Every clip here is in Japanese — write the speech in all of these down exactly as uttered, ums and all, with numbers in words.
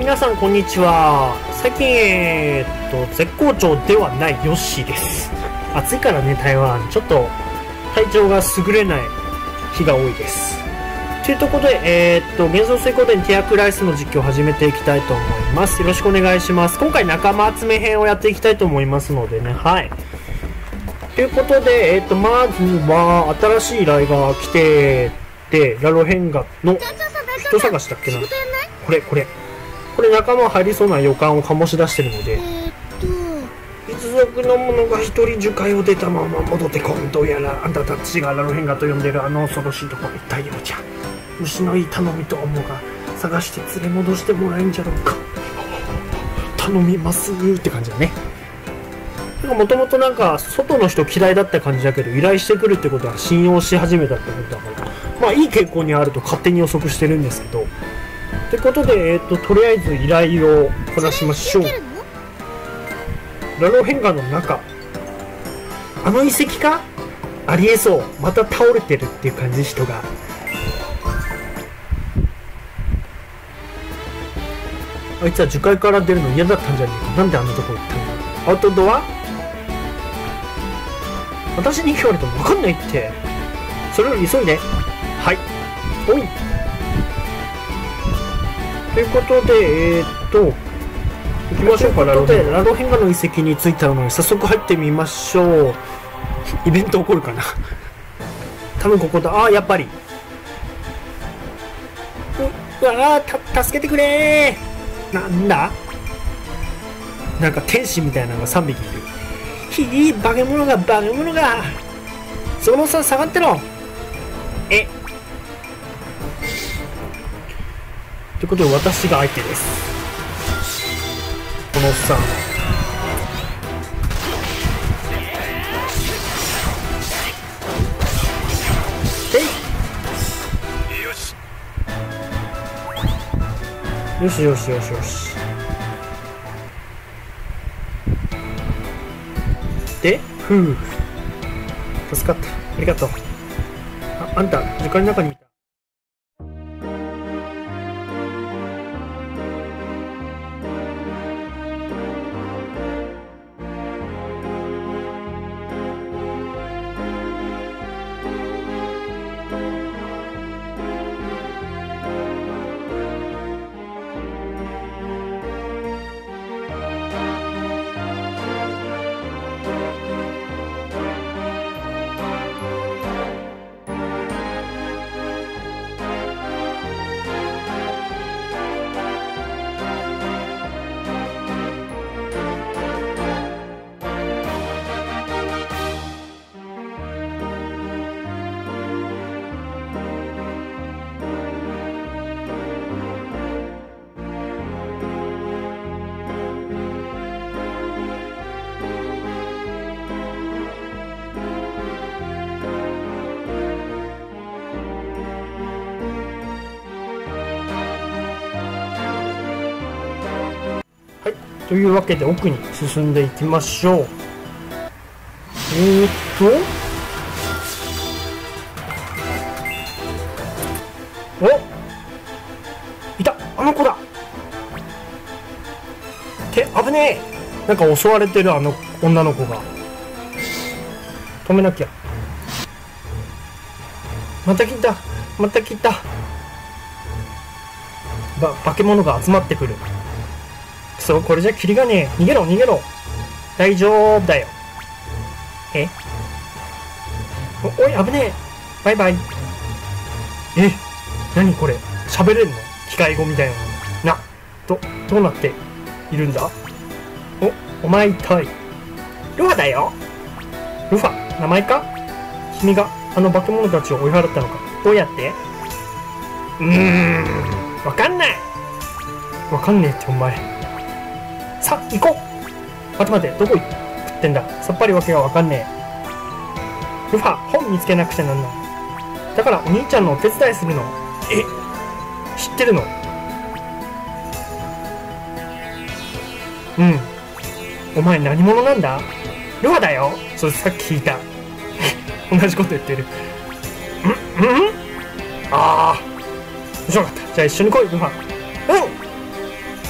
皆さんこんにちは。最近、えー、っと、絶好調ではないヨッシーです。暑いからね、台湾。ちょっと、体調が優れない日が多いです。というところで、えー、っと、幻想水光伝ティアクライスの実況を始めていきたいと思います。よろしくお願いします。今回仲間集め編をやっていきたいと思いますのでね、はい。ということで、えー、っと、まずは、新しい依頼が来て、で、ラロヘンガの人探しだっけな。これ、これ。これ仲間入りそうな予感を醸し出してるので、一族の者が一人樹海を出たまま戻ってこん。どうやらあんたたちがラロヘンガと呼んでるあの恐ろしいところ一体ようじゃ。虫のいい頼みと思うが探して連れ戻してもらえんじゃろうか。頼みますって感じだね。もともとなんか外の人嫌いだった感じだけど、依頼してくるってことは信用し始めたってことだから、まあいい傾向にあると勝手に予測してるんですけど、ってことで、えっと、とりあえず依頼をこなしましょう。ラロヘンガの中、あの遺跡か？ありえそう。また倒れてるっていう感じ、人が。あいつは樹海から出るの嫌だったんじゃねえか。なんであんなとこ行ったんだ。アウトドア？私に聞かれても分かんないって。それより急いで。はい。おい。ということで、えー、っと、行きましょうか。ラロヘンガ。ラロヘンガの遺跡に着いたので、早速入ってみましょう。イベント起こるかな。多分ここだ。ああ、やっぱり。う、うわあ、た、助けてくれー。なんだ？なんか天使みたいなのがさんびきいる。ひぃ、化け物が、化け物が。そのさ、下がってろ。え。ということで私が相手です。このおっさん。えい。よし。よしよしよしよし。で、ふう。助かった。ありがとう。あ、あんた、時間の中にいた。というわけで奥に進んでいきましょう。えーっとおいた、あの子だって危ねえ。なんか襲われてるあの女の子が。止めなきゃ。また来たまた来た。ば化け物が集まってくる。そう、これじゃキリがねえ。逃げろ逃げろ。大丈夫だよ。えお、おい、危ねえ。バイバイ。え、何これ。喋れんの？機械語みたいなの。な、ど、どうなっているんだ？お、お前一体。ルファだよ。ルファ、名前か？君があの化け物たちを追い払ったのか。どうやって？うーん、わかんない。わかんねえってお前。さあ、行こう。待て待て、どこ行ってんだ。さっぱりわけがわかんねえ。ルファ、本見つけなくちゃなんない。だからお兄ちゃんのお手伝いするの。え、知ってるの？うん。お前何者なんだ？ルファだよ。それさっき聞いた。同じこと言ってる。ん？ん？ああ。面白かった。じゃあ一緒に来い、ルファ。うん。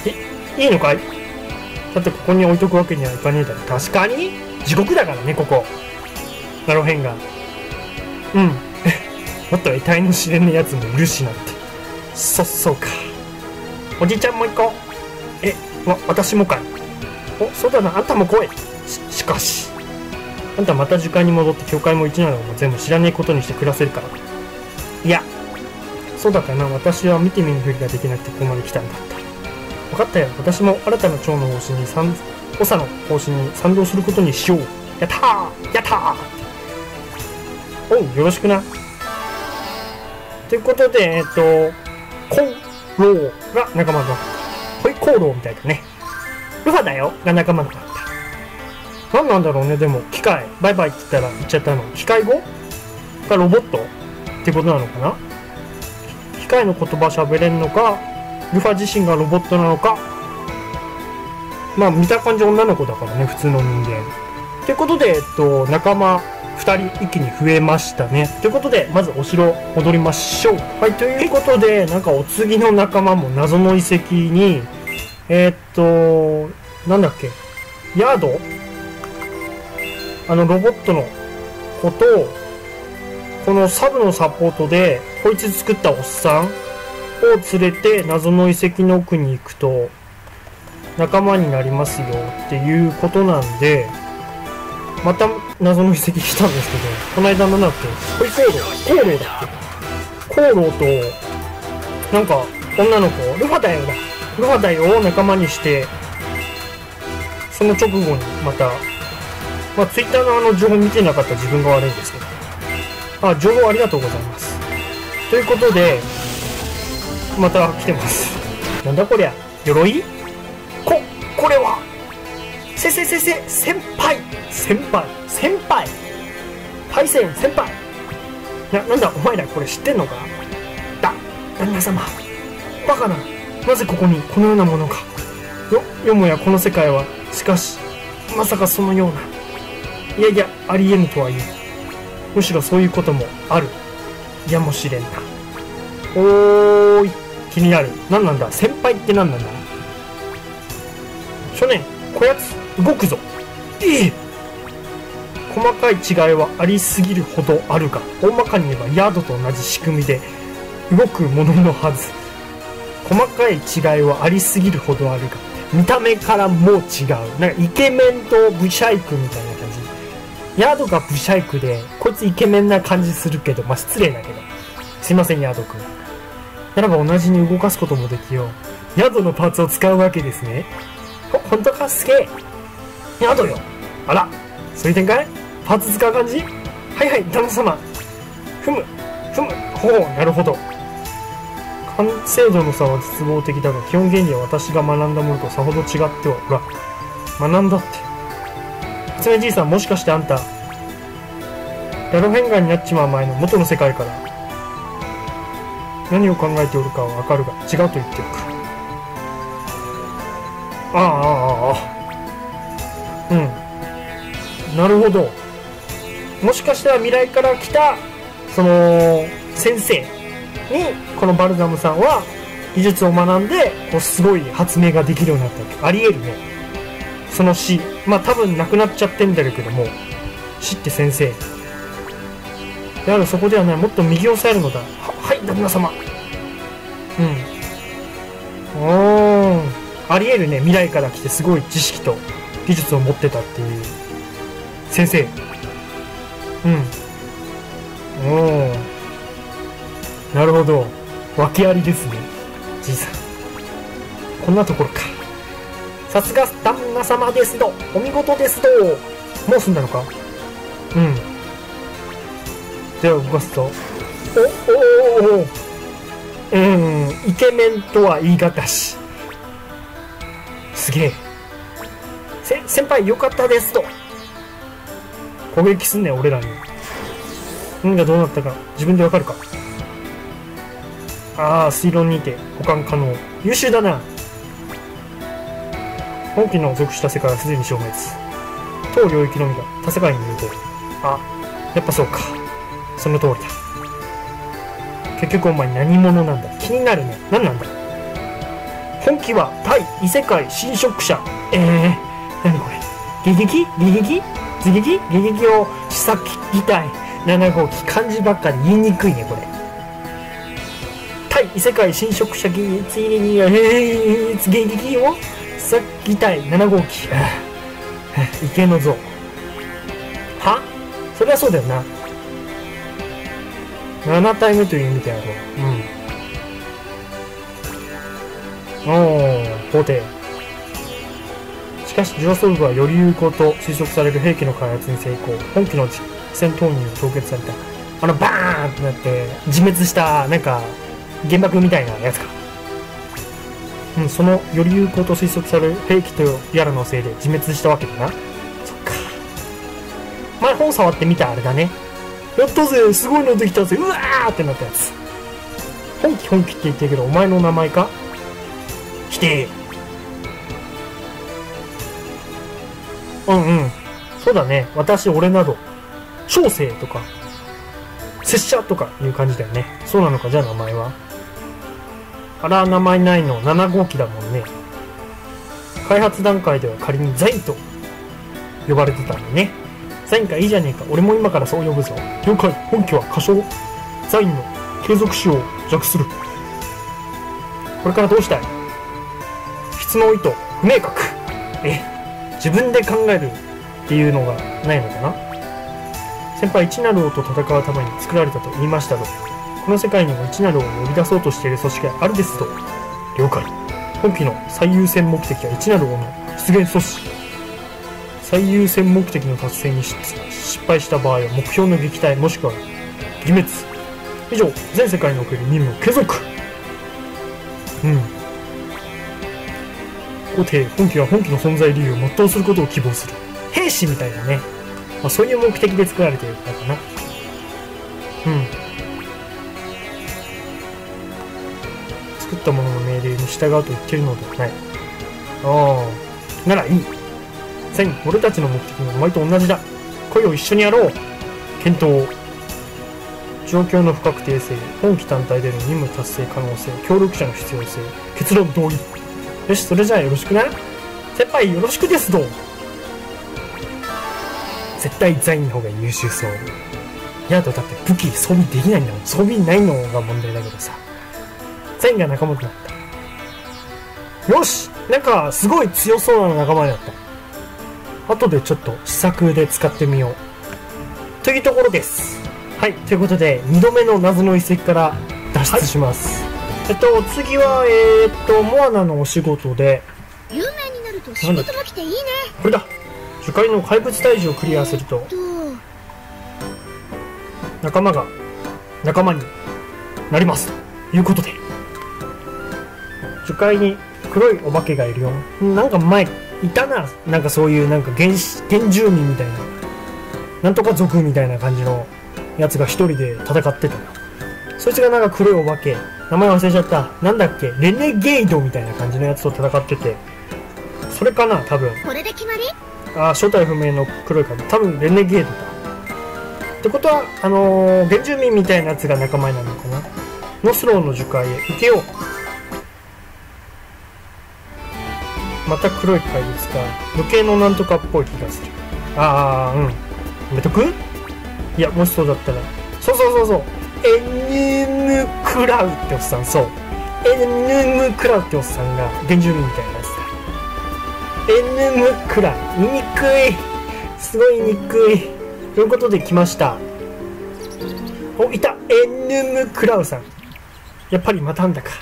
いいのかい？だってここに置いとくわけにはいかねえだろ。確かに地獄だからね、ここ。ナロヘンガン。うん。もっと得体の知れねえやつもいるしなって。そ、そうか。おじちゃんも行こう。え、わ、私もかい。お、そうだな、あんたも来い。し、しかし。あんたまた時間に戻って教会も一なのも全部知らねえことにして暮らせるから。いや、そうだったな。私は見て見ぬふりができなくてここまで来たんだった。分かったよ。私も新たな長の方針に賛、長の方針に賛同することにしよう。やったーやったーおう、よろしくな。ということで、えっと、コウロウが仲間だった。ホイコーローみたいだね。ルファだよが仲間だった。何なんだろうね、でも、機械、バイバイって言ったら言っちゃったの。機械語がロボットってことなのかな？機械の言葉喋れんのか、ルファ自身がロボットなのか。まあ、見た感じ女の子だからね、普通の人間。ということで、えっと、仲間ふたり一気に増えましたね。ということで、まずお城戻りましょう。はい、ということで、なんかお次の仲間も謎の遺跡に、えー、っと、なんだっけ、ヤード？あのロボットの子と、このサブのサポートで、こいつ作ったおっさんを連れて謎の遺跡の奥に行くと、仲間になりますよっていうことなんで、また謎の遺跡来たんですけど、この間のなんだっけ、ホイコーロー、コーローだっけ、コーローと、なんか女の子、ルファだよだ、ルファだよを仲間にして、その直後にまた、まあ、ツイッターのあの情報見てなかった自分が悪いんですけど。あ、情報ありがとうございます。ということで、また来てます。なんだこりゃ、鎧？こ、これは、せせせせ、先輩先輩先輩パイセン先輩な、なんだお前らこれ知ってんのか？だ、旦那様。バカな。なぜここにこのようなものが。よ、よもやこの世界は、しかし、まさかそのような。いやいや、ありえぬとは言う。むしろそういうこともある。やもしれんな。おーい、気になる。何なんだ？先輩って何なんだ？少年、こやつ、動くぞ。ええ！細かい違いはありすぎるほどあるが、大まかに言えばヤードと同じ仕組みで動くもののはず。細かい違いはありすぎるほどあるが、見た目からもう違う。なんかイケメンとブシャイクみたいな感じ。ヤードがブシャイクで、こいつイケメンな感じするけど、まあ、失礼だけど。すいません、ヤードくん。ならば同じに動かすこともできよう。ヤードのパーツを使うわけですね。ほ、ほんとかすげえ。ヤードよ。あら、そういう展開？パーツ使う感じ？はいはい、旦那様。ふむ、ふむ、ほう、なるほど。完成度の差は絶望的だが、基本原理は私が学んだものとさほど違っては、ほら、学んだって。初めじいさん、もしかしてあんた、ラロヘンガーになっちまう前の元の世界から、何を考えておるかはわかるが、違うと言っておく。ああ、ああ、ああ。うん。なるほど。もしかしたら未来から来た、その、先生に、このバルザムさんは、技術を学んで、こう、すごい発明ができるようになったわけ。あり得るね。その死。まあ多分亡くなっちゃってんだけども、死って先生。であるそこではない、もっと右を押さえるのだ。は、はい、旦那様。うん。おー。あり得るね。未来から来てすごい知識と技術を持ってたっていう。先生。うん。おー。なるほど。訳ありですね。じいさん。こんなところか。さすが旦那様ですど。お見事ですど。もう済んだのか？うん。では動かすと。お、おおおお。うん、イケメンとは言い難し。すげえ。せ、先輩よかったですと。攻撃すんねん、俺らに。何がどうなったか、自分でわかるか。ああ、推論にて保管可能。優秀だな。本機の属した世界はすでに消滅。当領域のみが他世界に入れて。あ、やっぱそうか。その通りだ。結局お前何者なんだ？気になるね。何なんだ？ほ本期は対異世界侵食者。えー、なにこれ。迎撃迎撃追撃迎撃を試作機体なな号機。漢字ばっかり言いにくいね、これ。対異世界侵食者機、追撃、えー、迎撃を試作機体なな号機。池の像。はそりゃそうだよな。なな体目という意味であろう。うん。おー、法廷。しかし、ジュラソルブはより有効と推測される兵器の開発に成功。本機の戦闘員に凍結された。あの、バーンってなって、自滅した、なんか、原爆みたいなやつか。うん、その、より有効と推測される兵器とやらのせいで自滅したわけだな。そっか。前本触ってみたあれだね。やったぜすごいのできたぜうわーってなったやつ。本気本気って言ってるけど、お前の名前か否定。うんうん。そうだね。私、俺など、小生とか、拙者とかいう感じだよね。そうなのか、じゃあ名前は。あら、名前ないのなな号機だもんね。開発段階では仮にザインと呼ばれてたんだね。ザインかいいじゃねえか。俺も今からそう呼ぶぞ。了解。本機は仮称ザインの継続使用を弱する。これからどうしたい？質の意図不明確。え、自分で考えるっていうのがないのかな。先輩、一なる王と戦うために作られたと言いましたが、この世界にも一なる王を呼び出そうとしている組織があるですと。了解。本機の最優先目的は一なる王の出現阻止。最優先目的の達成に失敗した場合は目標の撃退もしくは撃滅。以上、全世界における任務継続。うん。皇帝、本機は本機の存在理由を全うすることを希望する。兵士みたいなね。まあ、そういう目的で作られているからかな。うん。作ったものの命令に従うと言っているのではない。ああ、ならいい。全員、俺たちの目的もお前と同じだ。恋を一緒にやろう。検討。状況の不確定性、本機単体での任務達成可能性、協力者の必要性、結論同意。よし、それじゃあよろしくな。先輩、よろしくですど。絶対ザインの方が優秀そう。いやだ、だって武器装備できないんだもん。装備ないのが問題だけどさ。ザインが仲間となった。よし、なんかすごい強そうな仲間になった。後でちょっと試作で使ってみよう。というところです。はい、ということで、にどめの謎の遺跡から脱出します。はい、えっと、次は、えー、っと、モアナのお仕事で、 有名になると仕事も来ていいね。 これだ。樹海の怪物退治をクリアすると、仲間が仲間になります。ということで、樹海に黒いお化けがいるよ。なんか前、いたな。なんかそういうなんか原始、原住民みたいな。なんとか族みたいな感じのやつが一人で戦ってたな。そいつがなんか黒いお化け。名前忘れちゃった。なんだっけレネゲイドみたいな感じのやつと戦ってて。それかな多分。 これで決まり？ あ、正体不明の黒いカード。多分レネゲードだ。ってことは、あのー、原住民みたいなやつが仲間になるのかな。ノスローの樹海へ行けよう。また黒い怪物か。無形のなんとかっぽい気がする。ああ、うん。やめとく？いや、もしそうだったら。そうそうそうそう。エヌムクラウっておっさん、そう。エヌムクラウっておっさんが原住民みたいなやつだ。エヌムクラウ。言いにくい。すごい言いにくい。ということで来ました。お、いた。エヌムクラウさん。やっぱりまたんだか。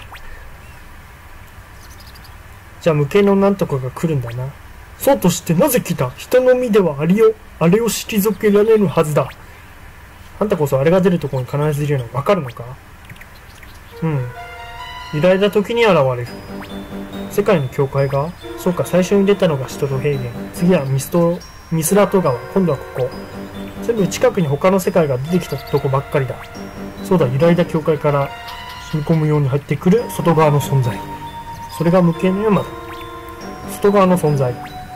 じゃあ無形のなんとかが来るんだな。そうとしてなぜ来た？人の身ではありよ、あれを退けられるはずだ。あんたこそあれが出るところに必ずいるのわかるのか？うん。揺らいだ時に現れる。世界の境界が？そうか、最初に出たのがシトロ平原。次はミスト、ミスラト川。今度はここ。全部近くに他の世界が出てきたとこばっかりだ。そうだ、揺らいだ境界から染み込むように入ってくる外側の存在。それが無形の山だ。外側の存在。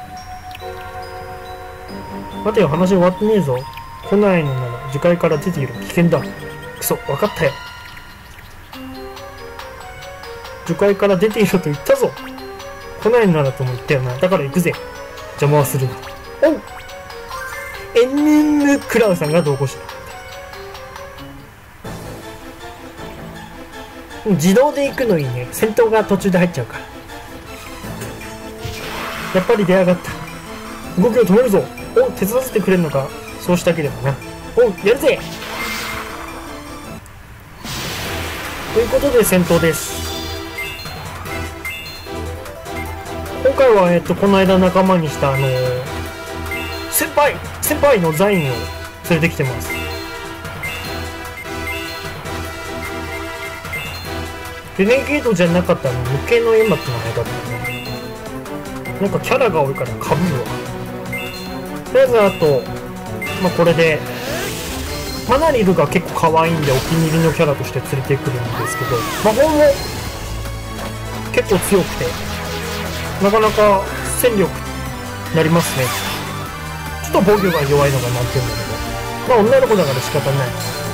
待てよ、話終わってねえぞ。来ないのなら樹海から出ている。危険だ。クソ、わかったよ。 樹海から出ていると言ったぞ。来ないならとも言ったよな。だから行くぜ。邪魔はするな。おう、エンヌンヌクラウさんが同行した。自動で行くのいいね。戦闘が途中で入っちゃうから。やっぱり出やがった。動きを止めるぞ。おう、手伝わせてくれるのか。そうしたければな。おう、やるぜ。ということで戦闘です。今回は、えっと、この間仲間にしたあのー、先輩先輩のザインを連れてきてます。レネゲードじゃなかったの、無形のエマって名前だったね。なんかキャラが多いからかぶるわ。とりあえずあと、まあ、これで、マナリルが結構可愛いんでお気に入りのキャラとして連れてくるんですけど、魔法も結構強くて、なかなか戦力になりますね。ちょっと防御が弱いのが難点だけど、まあ女の子だから仕方ない。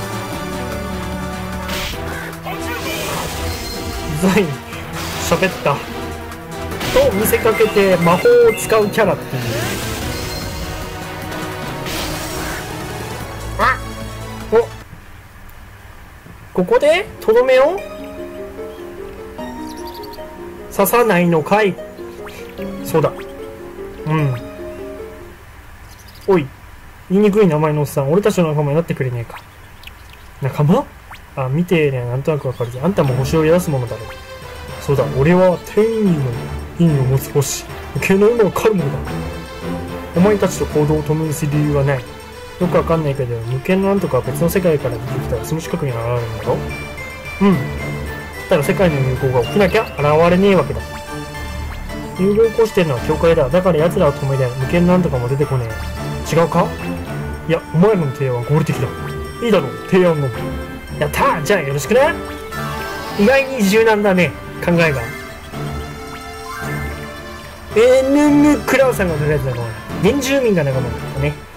ザイン喋ったと見せかけて魔法を使うキャラっていう。あっ、お、ここでとどめを刺さないのかい。そうだ。うん。おい、言いにくい名前のおっさん、俺たちの仲間になってくれねえか。仲間？あ、見てね、なんとなくわかるぜ。あんたも星を宿すものだろう。そうだ、俺は天意の意味を持つ星。無形の馬を狩るものだ。お前たちと行動を共にする理由はない。よくわかんないけど、無形のなんとか別の世界から出てきたらその近くに現れるんだろ。うん。だったら世界の流行が起きなきゃ現れねえわけだ。流行を起こしてるのは教会だ。だから奴らは止めりゃ無形のなんとかも出てこねえ。違うか？いや、お前らの提案は合理的だ。いいだろう、提案の。やったー、じゃあよろしくな。意外に柔軟だね、考えが。えー、ぬぬクラウさんがとりあえず仲間だ。原住民が仲間だったね。